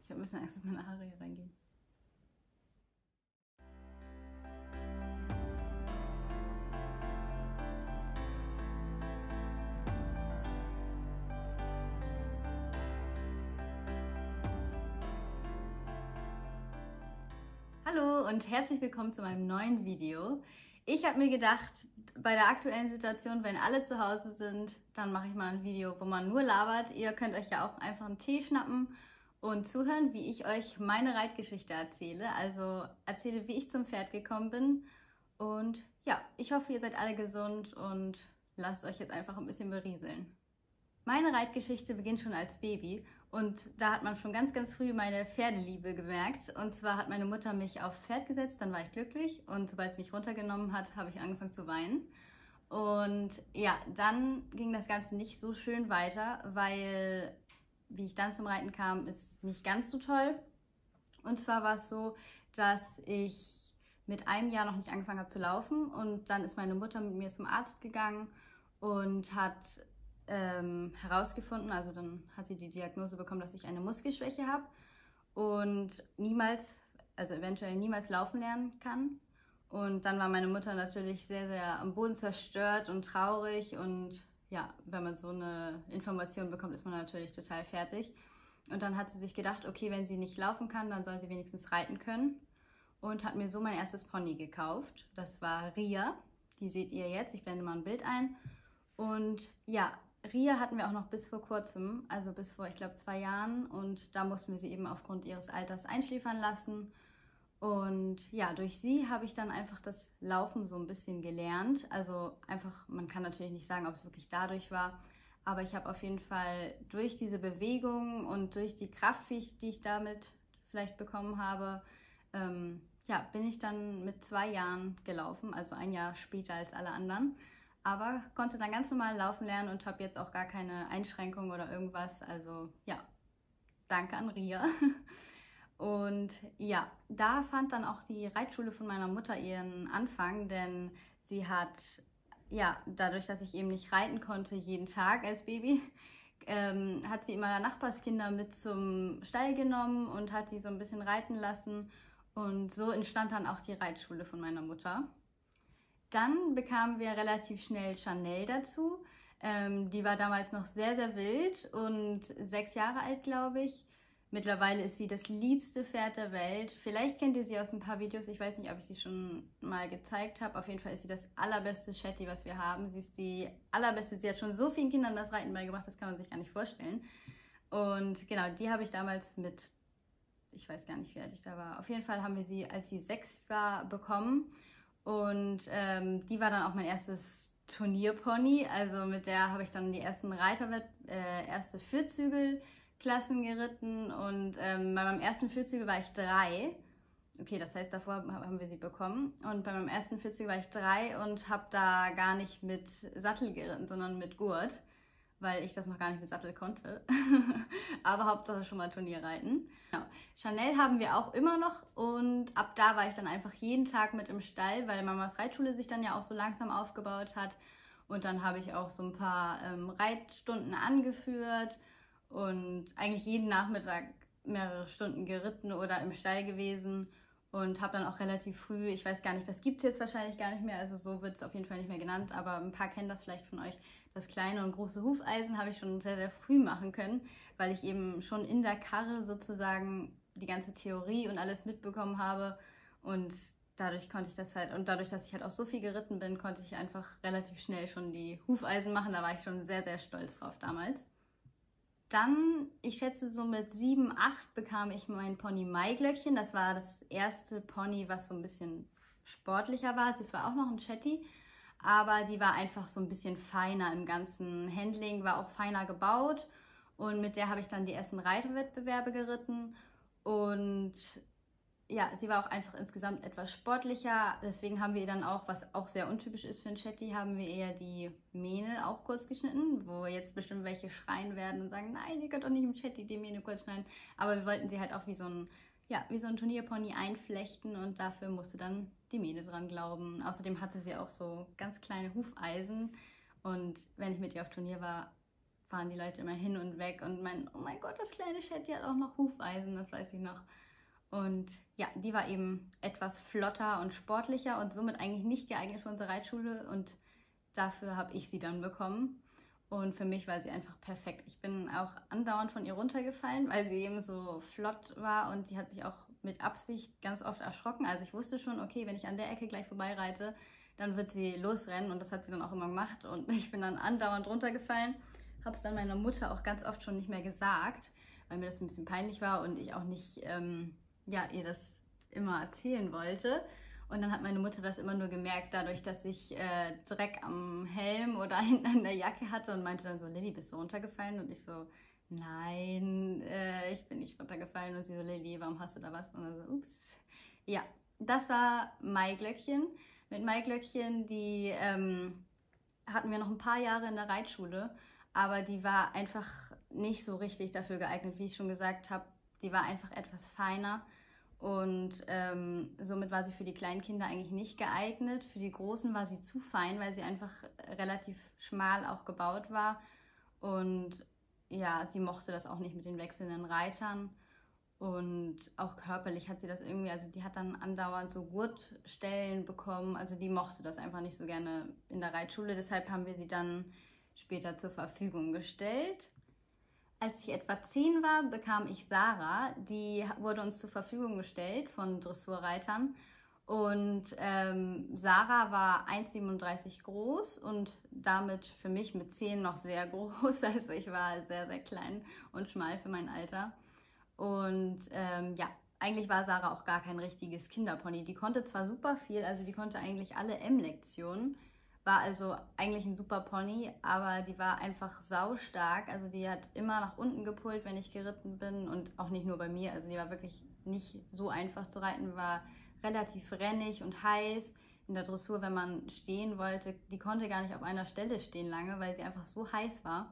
Ich habe ein bisschen Angst, dass meine Haare hier reingehen. Hallo und herzlich willkommen zu meinem neuen Video. Ich habe mir gedacht, bei der aktuellen Situation, wenn alle zu Hause sind, dann mache ich mal ein Video, wo man nur labert. Ihr könnt euch ja auch einfach einen Tee schnappen und zuhören, wie ich euch meine Reitgeschichte erzähle. Also erzähle, wie ich zum Pferd gekommen bin. Und ja, ich hoffe, ihr seid alle gesund und lasst euch jetzt einfach ein bisschen berieseln. Meine Reitgeschichte beginnt schon als Baby und da hat man schon ganz, ganz früh meine Pferdeliebe gemerkt. Und zwar hat meine Mutter mich aufs Pferd gesetzt, dann war ich glücklich und sobald es mich runtergenommen hat, habe ich angefangen zu weinen. Und ja, dann ging das Ganze nicht so schön weiter, weil wie ich dann zum Reiten kam, ist nicht ganz so toll. Und zwar war es so, dass ich mit einem Jahr noch nicht angefangen habe zu laufen und dann ist meine Mutter mit mir zum Arzt gegangen und hat herausgefunden, also dann hat sie die Diagnose bekommen, dass ich eine Muskelschwäche habe und niemals, also eventuell niemals laufen lernen kann. Und dann war meine Mutter natürlich sehr, sehr am Boden zerstört und traurig und ja, wenn man so eine Information bekommt, ist man natürlich total fertig. Und dann hat sie sich gedacht, okay, wenn sie nicht laufen kann, dann soll sie wenigstens reiten können und hat mir so mein erstes Pony gekauft. Das war Ria, die seht ihr jetzt, ich blende mal ein Bild ein. Und ja, Ria hatten wir auch noch bis vor kurzem, also bis vor, ich glaube, 2 Jahren. Und da mussten wir sie eben aufgrund ihres Alters einschläfern lassen. Und ja, durch sie habe ich dann einfach das Laufen so ein bisschen gelernt. Also einfach, man kann natürlich nicht sagen, ob es wirklich dadurch war. Aber ich habe auf jeden Fall durch diese Bewegung und durch die Kraft, die ich damit vielleicht bekommen habe, ja, bin ich dann mit 2 Jahren gelaufen, also ein Jahr später als alle anderen. Aber konnte dann ganz normal laufen lernen und habe jetzt auch gar keine Einschränkungen oder irgendwas. Also ja, danke an Ria. Und ja, da fand dann auch die Reitschule von meiner Mutter ihren Anfang, denn sie hat, ja, dadurch, dass ich eben nicht reiten konnte jeden Tag als Baby, hat sie immer Nachbarskinder mit zum Stall genommen und hat die so ein bisschen reiten lassen. Und so entstand dann auch die Reitschule von meiner Mutter. Dann bekamen wir relativ schnell Chanel dazu. Die war damals noch sehr, sehr wild und 6 Jahre alt, glaube ich. Mittlerweile ist sie das liebste Pferd der Welt. Vielleicht kennt ihr sie aus ein paar Videos. Ich weiß nicht, ob ich sie schon mal gezeigt habe. Auf jeden Fall ist sie das allerbeste Shetty, was wir haben. Sie ist die allerbeste. Sie hat schon so vielen Kindern das Reiten beigebracht, das kann man sich gar nicht vorstellen. Und genau, die habe ich damals mit, ich weiß gar nicht, wie alt ich da war. Auf jeden Fall haben wir sie, als sie 6 war, bekommen. Und die war dann auch mein erstes Turnierpony. Also mit der habe ich dann die ersten erste Vierzügelklassen geritten. Und bei meinem ersten Vierzügel war ich 3. Okay, das heißt, davor haben wir sie bekommen. Und bei meinem ersten Vierzügel war ich 3 und habe da gar nicht mit Sattel geritten, sondern mit Gurt, weil ich das noch gar nicht mit Sattel konnte. Aber Hauptsache schon mal Turnierreiten. Genau. Chanel haben wir auch immer noch und ab da war ich dann einfach jeden Tag mit im Stall, weil Mamas Reitschule sich dann ja auch so langsam aufgebaut hat. Und dann habe ich auch so ein paar Reitstunden angeführt und eigentlich jeden Nachmittag mehrere Stunden geritten oder im Stall gewesen. Und habe dann auch relativ früh, ich weiß gar nicht, das gibt es jetzt wahrscheinlich gar nicht mehr, also so wird es auf jeden Fall nicht mehr genannt, aber ein paar kennen das vielleicht von euch. Das kleine und große Hufeisen habe ich schon sehr, sehr früh machen können, weil ich eben schon in der Karre sozusagen die ganze Theorie und alles mitbekommen habe. Und dadurch konnte ich das halt, und dadurch, dass ich halt auch so viel geritten bin, konnte ich einfach relativ schnell schon die Hufeisen machen. Da war ich schon sehr, sehr stolz drauf damals. Dann, ich schätze so mit 7, 8 bekam ich mein Pony Maiglöckchen. Das war das erste Pony, was so ein bisschen sportlicher war. Das war auch noch ein Shetty, aber die war einfach so ein bisschen feiner im ganzen Handling, war auch feiner gebaut. Und mit der habe ich dann die ersten Reitwettbewerbe geritten. Und ja, sie war auch einfach insgesamt etwas sportlicher. Deswegen haben wir ihr dann auch, was auch sehr untypisch ist für ein Shetty, haben wir eher die Mähne auch kurz geschnitten, wo jetzt bestimmt welche schreien werden und sagen, nein, ihr könnt doch nicht im Shetty die Mähne kurz schneiden. Aber wir wollten sie halt auch wie so ein Turnierpony einflechten und dafür musste dann die Mähne dran glauben. Außerdem hatte sie auch so ganz kleine Hufeisen und wenn ich mit ihr auf Turnier war, fahren die Leute immer hin und weg und meinen, oh mein Gott, das kleine Shetty hat auch noch Hufeisen, das weiß ich noch. Und ja, die war eben etwas flotter und sportlicher und somit eigentlich nicht geeignet für unsere Reitschule und dafür habe ich sie dann bekommen. Und für mich war sie einfach perfekt. Ich bin auch andauernd von ihr runtergefallen, weil sie eben so flott war und die hat sich auch mit Absicht ganz oft erschrocken. Also ich wusste schon, okay, wenn ich an der Ecke gleich vorbeireite, dann wird sie losrennen und das hat sie dann auch immer gemacht. Und ich bin dann andauernd runtergefallen, habe es dann meiner Mutter auch ganz oft schon nicht mehr gesagt, weil mir das ein bisschen peinlich war und ich auch nicht ihr das immer erzählen wollte. Und dann hat meine Mutter das immer nur gemerkt, dadurch, dass ich Dreck am Helm oder hinten an der Jacke hatte und meinte dann so, Lilly, bist du runtergefallen? Und ich so, nein, ich bin nicht runtergefallen. Und sie so, Lilly, warum hast du da was? Und dann so, ups. Ja, das war Maiglöckchen. Mit Maiglöckchen, die hatten wir noch ein paar Jahre in der Reitschule, aber die war einfach nicht so richtig dafür geeignet, wie ich schon gesagt habe. Die war einfach etwas feiner. Und somit war sie für die kleinen Kinder eigentlich nicht geeignet. Für die Großen war sie zu fein, weil sie einfach relativ schmal auch gebaut war. Und ja, sie mochte das auch nicht mit den wechselnden Reitern. Und auch körperlich hat sie das irgendwie, also die hat dann andauernd so Gurtstellen bekommen. Also die mochte das einfach nicht so gerne in der Reitschule. Deshalb haben wir sie dann später zur Verfügung gestellt. Als ich etwa 10 war, bekam ich Sarah. Die wurde uns zur Verfügung gestellt von Dressurreitern. Und Sarah war 1,37 groß und damit für mich mit 10 noch sehr groß. Also ich war sehr, sehr klein und schmal für mein Alter. Und eigentlich war Sarah auch gar kein richtiges Kinderpony. Die konnte zwar super viel, also die konnte eigentlich alle M-Lektionen. War also eigentlich ein super Pony, aber die war einfach saustark. Also die hat immer nach unten gepullt, wenn ich geritten bin und auch nicht nur bei mir. Also die war wirklich nicht so einfach zu reiten, war relativ rennig und heiß. In der Dressur, wenn man stehen wollte, die konnte gar nicht auf einer Stelle stehen lange, weil sie einfach so heiß war.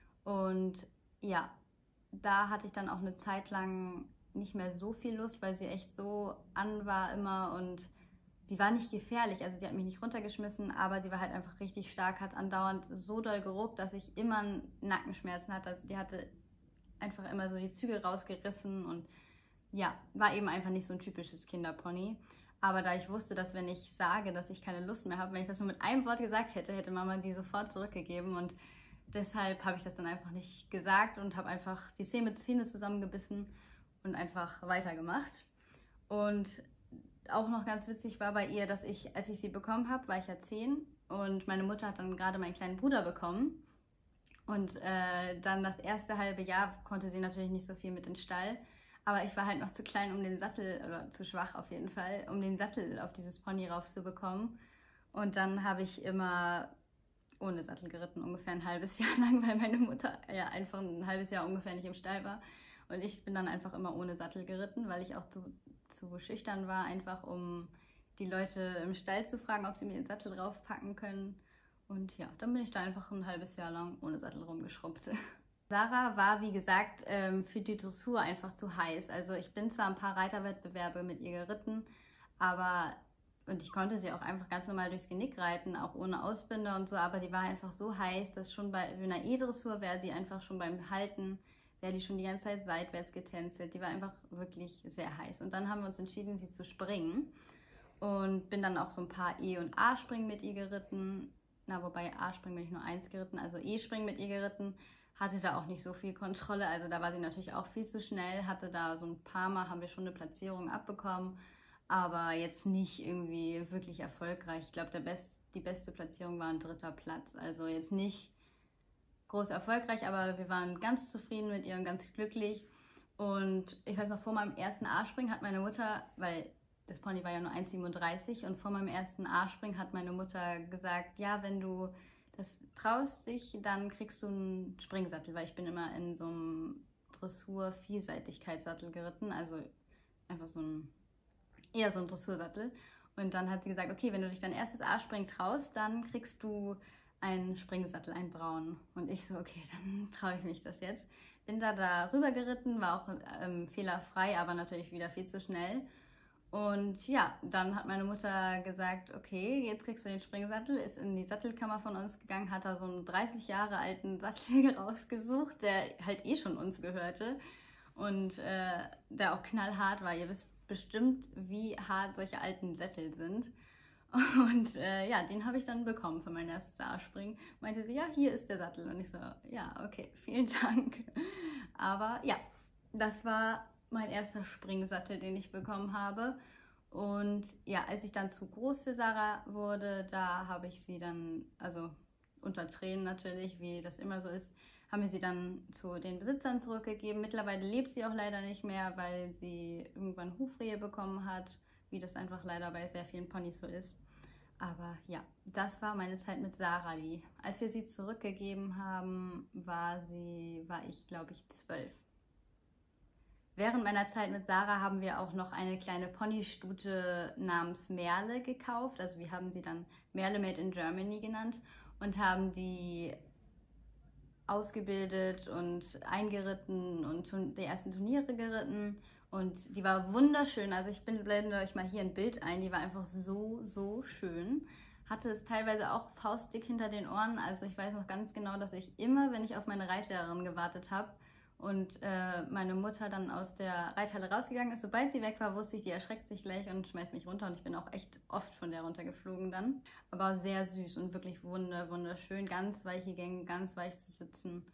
Und ja, da hatte ich dann auch eine Zeit lang nicht mehr so viel Lust, weil sie echt so an war immer und die war nicht gefährlich, also die hat mich nicht runtergeschmissen, aber sie war halt einfach richtig stark, hat andauernd so doll geruckt, dass ich immer Nackenschmerzen hatte. Also die hatte einfach immer so die Zügel rausgerissen und ja, war eben einfach nicht so ein typisches Kinderpony. Aber da ich wusste, dass wenn ich sage, dass ich keine Lust mehr habe, wenn ich das nur mit einem Wort gesagt hätte, hätte Mama die sofort zurückgegeben und deshalb habe ich das dann einfach nicht gesagt und habe einfach die Zähne zusammengebissen und einfach weitergemacht. Und auch noch ganz witzig war bei ihr, dass ich, als ich sie bekommen habe, war ich ja 10 und meine Mutter hat dann gerade meinen kleinen Bruder bekommen. Und dann das erste halbe Jahr konnte sie natürlich nicht so viel mit in den Stall. Aber ich war halt noch zu klein, um den Sattel, oder zu schwach auf jeden Fall, um den Sattel auf dieses Pony raufzubekommen. Und dann habe ich immer ohne Sattel geritten, ungefähr ein halbes Jahr lang, weil meine Mutter ja einfach ein halbes Jahr ungefähr nicht im Stall war. Und ich bin dann einfach immer ohne Sattel geritten, weil ich auch zu schüchtern war, einfach um die Leute im Stall zu fragen, ob sie mir den Sattel draufpacken können. Und ja, dann bin ich da einfach ein halbes Jahr lang ohne Sattel rumgeschrubbt. Sarah war, wie gesagt, für die Dressur einfach zu heiß. Also ich bin zwar ein paar Reiterwettbewerbe mit ihr geritten, und ich konnte sie auch einfach ganz normal durchs Genick reiten, auch ohne Ausbinder und so, aber die war einfach so heiß, dass schon bei einer E-Dressur wäre die einfach schon beim Halten, wäre die schon die ganze Zeit seitwärts getänzelt. Die war einfach wirklich sehr heiß. Und dann haben wir uns entschieden, sie zu springen. Und bin dann auch so ein paar E- und A-Springen mit ihr geritten. Na, wobei A-Springen bin ich nur 1 geritten, also E-Springen mit ihr geritten. Hatte da auch nicht so viel Kontrolle. Also da war sie natürlich auch viel zu schnell. Hatte da so ein paar Mal, haben wir schon eine Platzierung abbekommen. Aber jetzt nicht irgendwie wirklich erfolgreich. Ich glaube, die beste Platzierung war ein 3. Platz. Also jetzt nicht groß erfolgreich, aber wir waren ganz zufrieden mit ihr und ganz glücklich. Und ich weiß noch, vor meinem ersten A-Springen hat meine Mutter, weil das Pony war ja nur 1,37 und vor meinem ersten A-Springen hat meine Mutter gesagt, ja, wenn du das traust dich, dann kriegst du einen Springsattel, weil ich bin immer in so einem Dressur-Vielseitigkeitssattel geritten, also einfach eher so ein Dressursattel. Und dann hat sie gesagt, okay, wenn du dich dein erstes A-Springen traust, dann kriegst du einen Springsattel, einen braunen. Und ich so, okay, dann traue ich mich das jetzt. Bin da rüber geritten, war auch fehlerfrei, aber natürlich wieder viel zu schnell. Und ja, dann hat meine Mutter gesagt, okay, jetzt kriegst du den Springsattel, ist in die Sattelkammer von uns gegangen, hat da so einen 30 Jahre alten Sattel rausgesucht, der halt eh schon uns gehörte und der auch knallhart war. Ihr wisst bestimmt, wie hart solche alten Sättel sind. Und ja, den habe ich dann bekommen für mein erstes A-Springen. Meinte sie, ja, hier ist der Sattel. Und ich so, ja, okay, vielen Dank. Aber ja, das war mein erster Springsattel, den ich bekommen habe. Und ja, als ich dann zu groß für Sarah wurde, da habe ich sie dann, also unter Tränen natürlich, wie das immer so ist, haben wir sie dann zu den Besitzern zurückgegeben. Mittlerweile lebt sie auch leider nicht mehr, weil sie irgendwann Hufrehe bekommen hat, wie das einfach leider bei sehr vielen Ponys so ist. Aber ja, das war meine Zeit mit Sarali. Als wir sie zurückgegeben haben, war ich glaube ich 12. Während meiner Zeit mit Sarah haben wir auch noch eine kleine Ponystute namens Merle gekauft. Also wir haben sie dann Merle Made in Germany genannt und haben die ausgebildet und eingeritten und die ersten Turniere geritten. Und die war wunderschön. Also ich blende euch mal hier ein Bild ein. Die war einfach so schön. Hatte es teilweise auch faustdick hinter den Ohren. Also ich weiß noch ganz genau, dass ich immer, wenn ich auf meine Reitlehrerin gewartet habe, und meine Mutter dann aus der Reithalle rausgegangen ist, sobald sie weg war, wusste ich, die erschreckt sich gleich und schmeißt mich runter. Und ich bin auch echt oft von der runtergeflogen dann. Aber sehr süß und wirklich wunderschön. Ganz weiche Gänge, ganz weich zu sitzen.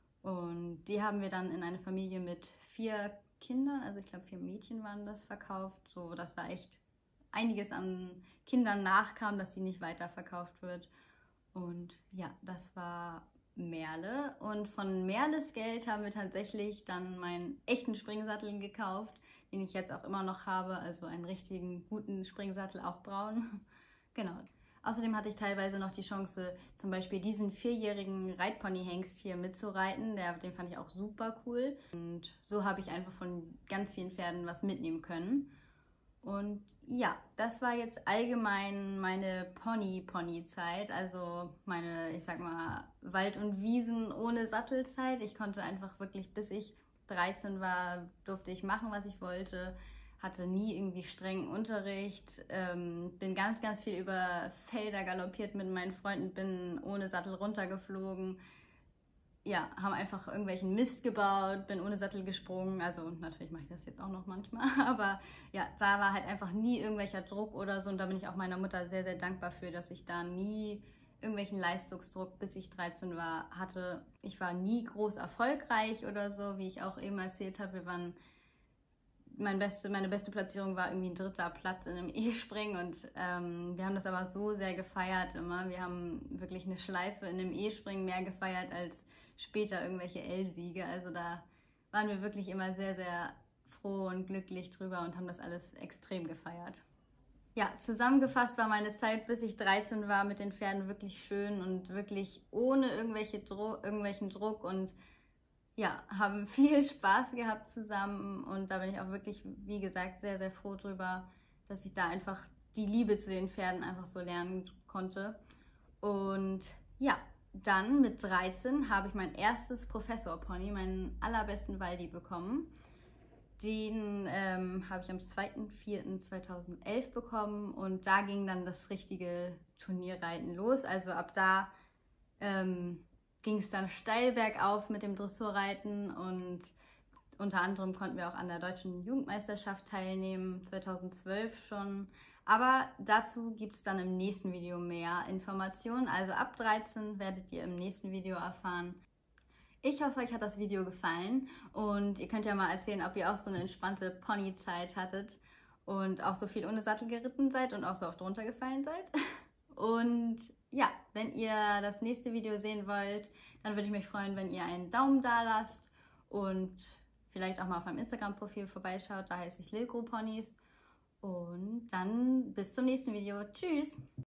Und die haben wir dann in eine Familie mit 4 Kindern, also ich glaube 4 Mädchen waren das, verkauft. So dass da echt einiges an Kindern nachkam, dass sie nicht weiterverkauft wird. Und ja, das war Merle, und von Merles Geld haben wir tatsächlich dann meinen echten Springsattel gekauft, den ich jetzt auch immer noch habe, also einen richtigen guten Springsattel, auch braun. Genau. Außerdem hatte ich teilweise noch die Chance, zum Beispiel diesen 4-jährigen Reitpony-Hengst hier mitzureiten. Den fand ich auch super cool. Und so habe ich einfach von ganz vielen Pferden was mitnehmen können. Und ja, das war jetzt allgemein meine Pony-Zeit, also meine, ich sag mal, Wald- und Wiesen ohne Sattelzeit. Ich konnte einfach wirklich, bis ich 13 war, durfte ich machen, was ich wollte, hatte nie irgendwie strengen Unterricht, bin ganz viel über Felder galoppiert mit meinen Freunden, bin ohne Sattel runtergeflogen. Ja, haben einfach irgendwelchen Mist gebaut, bin ohne Sattel gesprungen. Also natürlich mache ich das jetzt auch noch manchmal, aber ja, da war halt einfach nie irgendwelcher Druck oder so. Und da bin ich auch meiner Mutter sehr dankbar für, dass ich da nie irgendwelchen Leistungsdruck, bis ich 13 war, hatte. Ich war nie groß erfolgreich oder so, wie ich auch eben erzählt habe. Meine beste Platzierung war irgendwie ein 3. Platz in einem E-Springen, und wir haben das aber so sehr gefeiert immer. Wir haben wirklich eine Schleife in einem E-Springen mehr gefeiert als später irgendwelche L-Siege. Also da waren wir wirklich immer sehr froh und glücklich drüber und haben das alles extrem gefeiert. Ja, zusammengefasst war meine Zeit, bis ich 13 war, mit den Pferden wirklich schön und wirklich ohne irgendwelchen Druck, und ja, haben viel Spaß gehabt zusammen, und da bin ich auch wirklich, wie gesagt, sehr froh drüber, dass ich da einfach die Liebe zu den Pferden einfach so lernen konnte. Und ja, dann mit 13 habe ich mein erstes Professor-Pony, meinen allerbesten Waldi, bekommen. Den habe ich am 2.4.2011 bekommen, und da ging dann das richtige Turnierreiten los. Also ab da ging es dann steil bergauf mit dem Dressurreiten, und unter anderem konnten wir auch an der Deutschen Jugendmeisterschaft teilnehmen, 2012 schon. Aber dazu gibt es dann im nächsten Video mehr Informationen. Also ab 13 werdet ihr im nächsten Video erfahren. Ich hoffe, euch hat das Video gefallen, und ihr könnt ja mal erzählen, ob ihr auch so eine entspannte Ponyzeit hattet und auch so viel ohne Sattel geritten seid und auch so oft runtergefallen seid. Und ja, wenn ihr das nächste Video sehen wollt, dann würde ich mich freuen, wenn ihr einen Daumen da lasst und vielleicht auch mal auf meinem Instagram-Profil vorbeischaut. Da heiße ich Lilgro Ponys. Und dann bis zum nächsten Video. Tschüss!